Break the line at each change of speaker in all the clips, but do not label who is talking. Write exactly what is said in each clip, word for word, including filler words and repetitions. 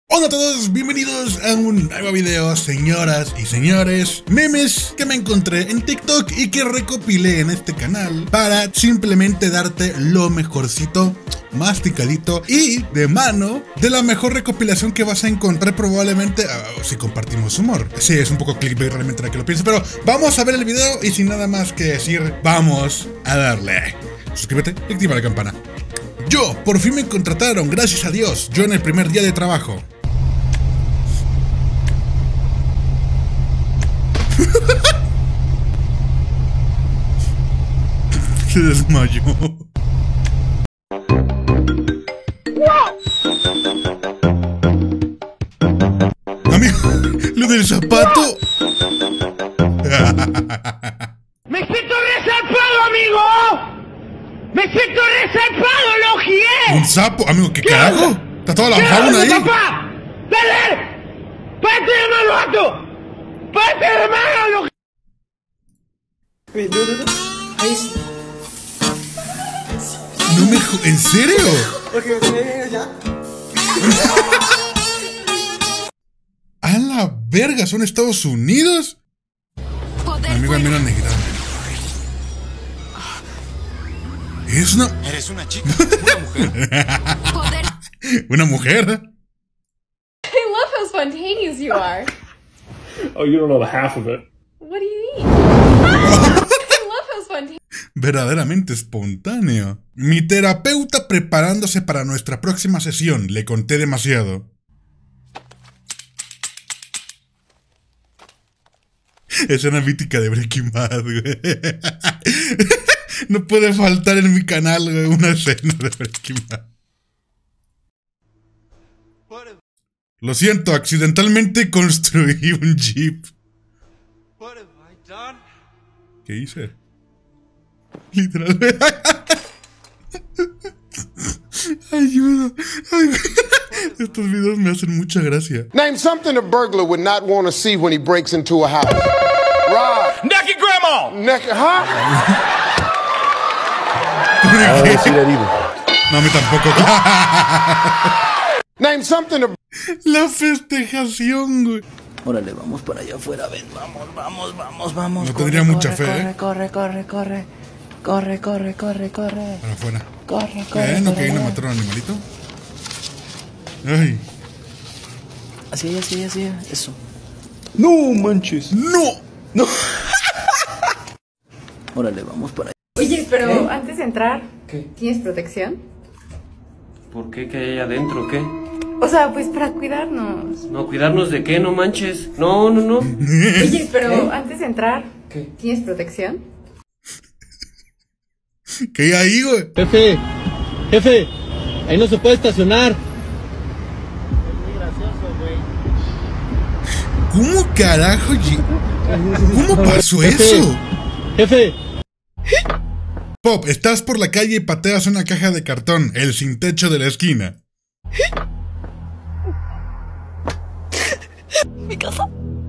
Hola a todos, bienvenidos a un nuevo video, señoras y señores. Memes que me encontré en TikTok y que recopilé en este canal para simplemente darte lo mejorcito, masticadito y de mano de la mejor recopilación que vas a encontrar probablemente uh, si compartimos humor. Sí, es un poco clickbait realmente la que lo pienso, pero vamos a ver el video y sin nada más que decir, vamos a darle. Suscríbete y activa la campana. Yo, por fin me contrataron, gracias a Dios, yo en el primer día de trabajo. Se desmayó. Amigo, lo del zapato.
¡Me siento resarpado, amigo! ¡Me siento resarpado, Logie!
¿Un sapo? Amigo, ¿qué carajo? Está toda la fauna ahí.
¡Papá! ¡Dale! ¡Párate de mano, vato! ¡Párate de mano, Logie!
No me jo- ¿En serio? A la verga, ¿son Estados Unidos?
Poder
Amigo, mira negra. Es una...
¿Eres una chica? ¿Una mujer?
Poder.
¿Una mujer?
I love how spontaneous you are.
Oh, you don't know the half of it.
What do you mean? I love how spontaneous.
Verdaderamente espontáneo. Mi terapeuta preparándose para nuestra próxima sesión. Le conté demasiado. Escena mítica de Breaking Bad, güey. No puede faltar en mi canal, güey, una escena de Breaking Bad. Lo siento, accidentalmente construí un jeep. ¿Qué hice? Literalmente. Ayuda. Ay, estos videos me hacen mucha gracia.
Name something a burglar would not want to see when he breaks into a house. Rob.
¡Naked Grandma!
Naked, huh?
¿Por
I don't
qué?
see that either.
No, a mí tampoco.
Name something a
La festejación, güey.
Órale, vamos para allá afuera, ven, vamos, vamos, vamos, vamos.
No
corre,
tendría mucha
corre,
fe,
corre,
¿eh?
corre, corre, corre, corre, corre, corre, corre,
Para afuera.
corre, corre,
¿Eh? ¿No
corre,
que no
corre.
mataron a un animalito? Ay.
Así, así, así, eso.
No manches.
¡No!
Órale, vamos para allá.
Oye, pero antes de entrar,
¿Qué?
¿tienes protección?
¿Por qué? ¿Qué hay ahí adentro? ¿Qué?
O sea, pues para cuidarnos.
No, ¿cuidarnos de qué? No manches. No, no, no.
Oye, pero antes de entrar,
¿Qué?
¿tienes protección?
¿Qué hay ahí, güey?
Jefe, jefe, ahí no se puede estacionar.
¿Cómo carajo? lle- ¿Cómo pasó
Jefe.
eso?
Jefe,
Pop, estás por la calle y pateas una caja de cartón, el sin techo de la esquina.
Mi casa.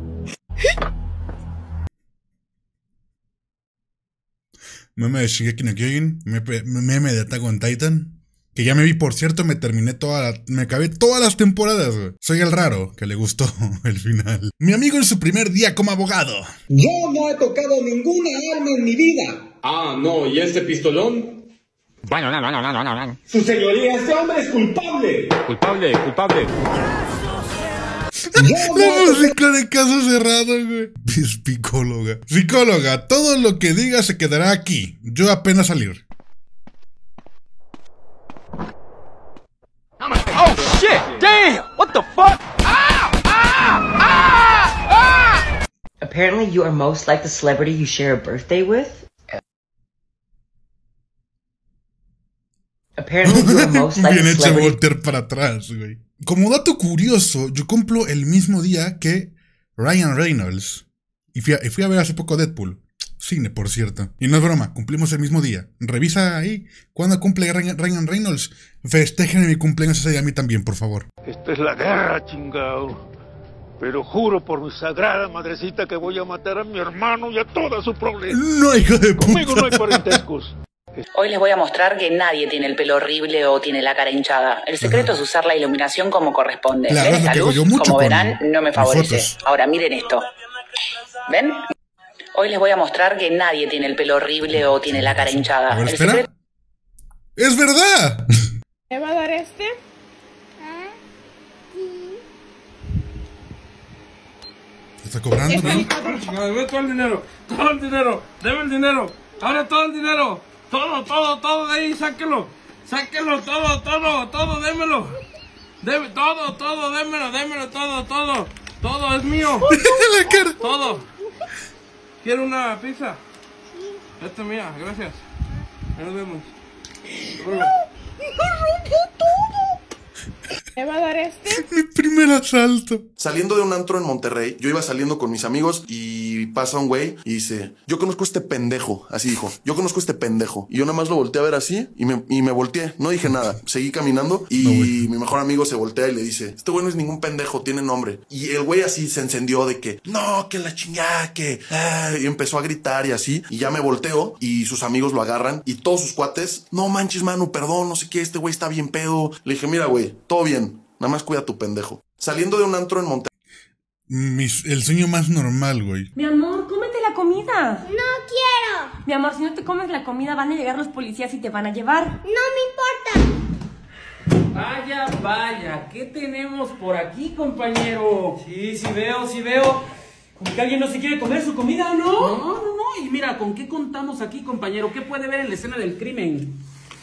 Meme de Shingeki no Kyojin, meme meme de Attack on Titan. Que ya me vi, por cierto, me terminé toda la... Me acabé todas las temporadas, güey. Soy el raro, que le gustó el final. Mi amigo en su primer día como abogado.
Yo no he tocado ninguna arma en mi vida.
Ah, no, ¿y este pistolón?
Bueno, no, no, no, no, no, no.
Su señoría, este hombre es culpable.
Culpable, culpable.
Yo no
La
he tocado...
música de caso cerrado, güey. Es psicóloga. Psicóloga, todo lo que diga se quedará aquí. Yo apenas salir.
Oh, shit! Damn! What the fuck?
Apparently you are most like the celebrity you share a birthday with. Apparently you are most like
Bien
the
hecho
celebrity...
voltear para atrás, güey. Como dato curioso, yo cumplo el mismo día que Ryan Reynolds. Y fui a, y fui a ver hace poco Deadpool. Cine, por cierto. Y no es broma, cumplimos el mismo día. Revisa ahí cuándo cumple Ryan, Ryan Reynolds. Festejen mi cumpleaños ese día a mí también, por favor.
Esta es la guerra, chingao. Pero juro por mi sagrada madrecita que voy a matar a mi hermano y a toda su prole.
No, hijo de puta.
Conmigo no hay parentescos.
Hoy les voy a mostrar que nadie tiene el pelo horrible o tiene la cara hinchada. El secreto es usar la iluminación como corresponde.
Claro,
¿Ven
es lo
esta
que hago
luz?
yo mucho
Como
con
verán, no me favorece.
fotos.
Ahora miren esto. ¿Ven? Hoy les voy a mostrar que nadie tiene el pelo horrible o tiene la cara hinchada.
A ver,
El
espera.
secreto...
¡Es verdad!
¿Me va a dar este?
¿Está cobrando, no?
Deme todo el dinero, todo el dinero, deme el dinero, ahora todo el dinero, todo, todo, todo de ahí, sáquelo, sáquelo, todo, todo, todo, démelo, Deme, todo, todo, démelo, démelo, todo, todo, todo es mío,
La cara.
todo. ¿Quiere una pizza? Esta es mía, gracias. Ahí nos vemos. Hola.
¡Rompió todo! ¿Me va a dar este?
Mi primer asalto.
Saliendo de un antro en Monterrey, yo iba saliendo con mis amigos y pasa un güey y dice, yo conozco a este pendejo, así dijo, yo conozco a este pendejo. Y yo nada más lo volteé a ver así y me, y me volteé, no dije nada, seguí caminando y no, mi mejor amigo se voltea y le dice, este güey no es ningún pendejo, tiene nombre. Y el güey así se encendió de que, no, que la chingada, que... Ah, y empezó a gritar y así, y ya me volteo y sus amigos lo agarran y todos sus cuates, no manches, mano, perdón, no sé qué, este güey está bien pedo. Le dije, mira, güey, todo bien, nada más cuida a tu pendejo. Saliendo de un antro en Monterrey.
Mis, el sueño más normal, güey.
Mi amor, cómete la comida.
No quiero.
Mi amor, si no te comes la comida van a llegar los policías y te van a llevar.
No me importa.
Vaya, vaya, ¿qué tenemos por aquí, compañero?
Sí, sí veo, sí veo. Como que alguien no se quiere comer su comida, ¿no?
No, no, no. Y mira, ¿con qué contamos aquí, compañero? ¿Qué puede ver en la escena del crimen?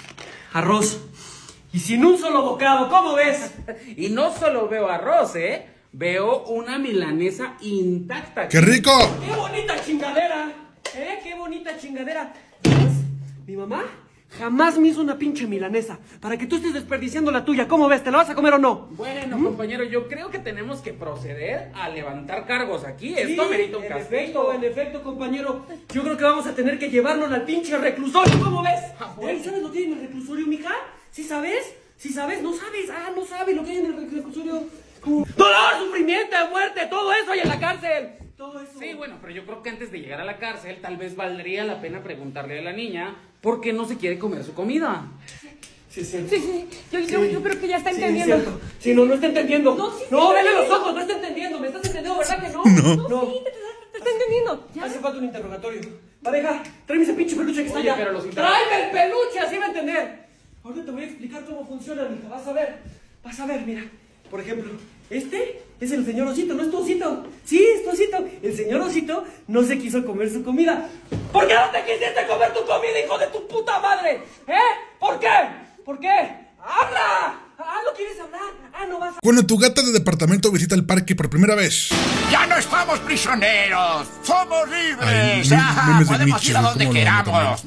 Arroz. Y sin un solo bocado, ¿cómo ves?
Y no solo veo arroz, ¿eh? Veo una milanesa intacta.
¡Qué rico!
¡Qué bonita chingadera! ¿Eh? ¡Qué bonita chingadera! ¿Sabes? Mi mamá jamás me hizo una pinche milanesa para que tú estés desperdiciando la tuya. ¿Cómo ves? ¿Te la vas a comer o no?
Bueno, ¿Mm? compañero, yo creo que tenemos que proceder a levantar cargos aquí.
Sí,
Esto merita un
en
castigo.
efecto, en efecto, compañero. Yo creo que vamos a tener que llevarnos al pinche reclusorio. ¿Cómo ves?
Ah, bueno.
¿Sabes lo que hay en el reclusorio, mija? ¿Sí sabes? ¿Sí sabes? ¿No sabes? Ah, no sabes lo que hay en el reclusorio. ¿Cómo? Dolor, sufrimiento, muerte, todo eso hay en la cárcel. Todo eso.
Sí, bueno, pero yo creo que antes de llegar a la cárcel, tal vez valdría la pena preguntarle a la niña por qué no se quiere comer su comida.
Sí, sí.
Sí, sí. Yo, yo,
Sí.
yo creo que ya está
Sí,
entendiendo.
cierto. Sí, no, no está entendiendo.
No, sí,
no,
sí,
vele
sí.
los ojos, no está entendiendo. ¿Me estás entendiendo, verdad que no?
No.
No.
Sí, te, te- te está entendiendo. ¿Ya?
Hace falta un interrogatorio. Pareja, tráeme ese pinche peluche que está
Oye,
allá.
pero los inter-
Tráeme el peluche, así va a entender. Ahorita te voy a explicar cómo funciona, mija. Vas a ver. Vas a ver, mira. Por ejemplo, este es el señor Osito, ¿no es tu Osito? Sí, es tu Osito. El señor Osito no se quiso comer su comida. ¿Por qué no te quisiste comer tu comida, hijo de tu puta madre? ¿Eh? ¿Por qué? ¿Por qué? ¡Habla! Ah, ¿no quieres hablar? Ah, no vas a...
Cuando tu gata de departamento visita el parque por primera vez.
¡Ya no estamos prisioneros! ¡Somos libres!
Ay, mem-
¡Ah!
memes de
¡Podemos
Nietzsche,
ir a
güey,
donde
¿cómo lo amo
queramos!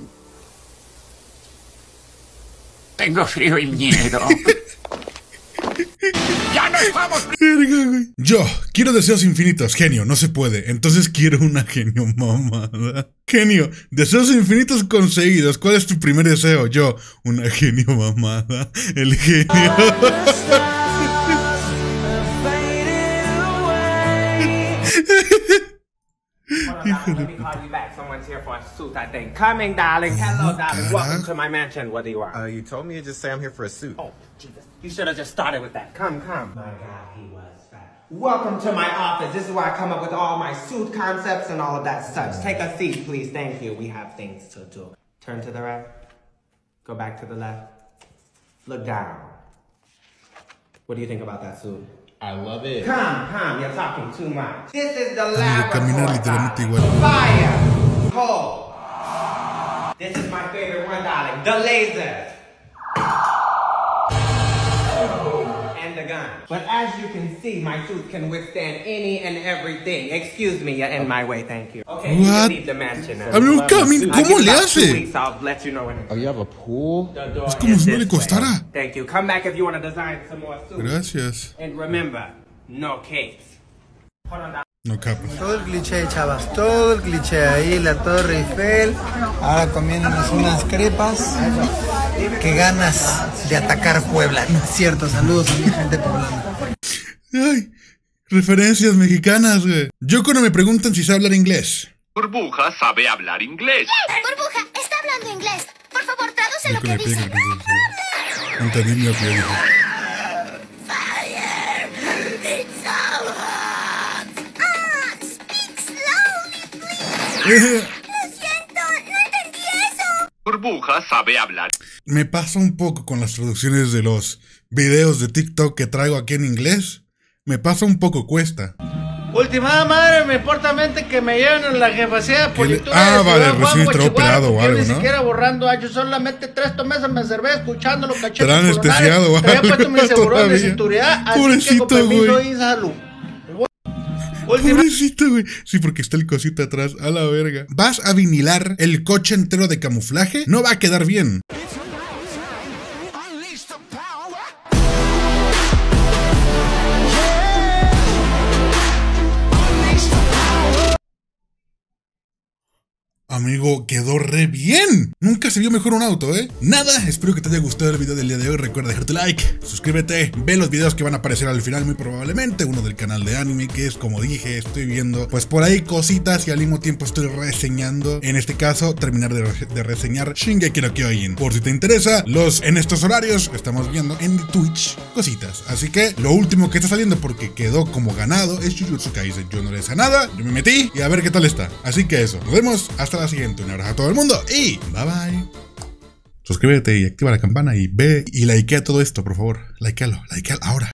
Tengo frío y miedo. ¡Ya no estamos
Verga, güey. Yo quiero deseos infinitos, genio, no se puede. Entonces quiero una genio mamada. Genio, deseos infinitos conseguidos. ¿Cuál es tu primer deseo? Yo, una genio mamada. El genio.
Let me call you back. Someone's here for a suit, I think. Coming, darling. Hello, darling. Welcome to my mansion. What do you want?
Uh, you told me to just say I'm here for a suit.
Oh, Jesus. You should have just started with that. Come, come. My God, he was fat. Welcome to my office. This is where I come up with all my suit concepts and all of that such. Take a seat, please. Thank you. We have things to do. Turn to the right. Go back to the left. Look down. What do you think about that suit?
I love it.
Come, come. You're talking too much. This is the
Ay, caminar
laboratory.
literalmente igual.
Fire! Cold! This is my favorite one, darling. The laser! And the gun. But as you can see, my suit can withstand any and everything. Excuse me, you're in my way, thank you. Okay, you
What?
can leave the mansion now.
Abre un camino, ¿cómo le hace?
Weeks, I'll let you know when it's
Oh, you have a pool?
the door
Es como
is
si no le
this way.
costara.
Thank you. Come back if you want to design some more suits.
Gracias.
And remember, no capes. Hold on, darling.
No capas.
Todo el cliché, chavas, todo el cliché. Ahí la Torre Eiffel, ahora comiéndonos unas crepas. Qué ganas de atacar Puebla. No es cierto, saludos a mi gente poblana.
Ay, referencias mexicanas, güey. Yo cuando me preguntan si sé hablar inglés.
Burbuja sabe hablar inglés.
Burbuja, está hablando inglés. Por favor, traduce lo que dice.
Entendí lo que yo dije.
Lo siento, no entendí eso.
Burbuja sabe hablar.
Me pasa un poco con las traducciones de los videos de TikTok que traigo aquí en inglés. Me pasa un poco cuesta.
Ultimada madre, me importa mente que me lleven en la jefacía de policía.
Ah, vale, recién estará operado o algo,
ni
¿no?
siquiera borrando años, solamente tres meses me servé escuchándolo cachetes.
Estará anestesiado o algo.
Había puesto mi seguro de cinturidad, así
Pobrecito,
que con permiso
güey.
y salud.
Pobrecito, güey. Sí, porque está el cosito atrás. A la verga. ¿Vas a vinilar el coche entero de camuflaje? No va a quedar bien. Amigo, quedó re bien. Nunca se vio mejor un auto, ¿eh? Nada, espero que te haya gustado el video del día de hoy. Recuerda dejar tu like, suscríbete, ve los videos que van a aparecer al final muy probablemente. Uno del canal de anime, que es como dije, estoy viendo pues por ahí cositas y al mismo tiempo estoy reseñando. En este caso, terminar de, re de reseñar Shingeki no Kyojin. Por si te interesa, los en estos horarios estamos viendo en Twitch cositas. Así que lo último que está saliendo porque quedó como ganado es Jujutsu Kaisen. Yo no le sé nada, yo me metí y a ver qué tal está. Así que eso, nos vemos hasta la siguiente. Un abrazo a todo el mundo y bye bye. Suscríbete y activa la campana y ve y likea todo esto, por favor. Likealo, likealo ahora.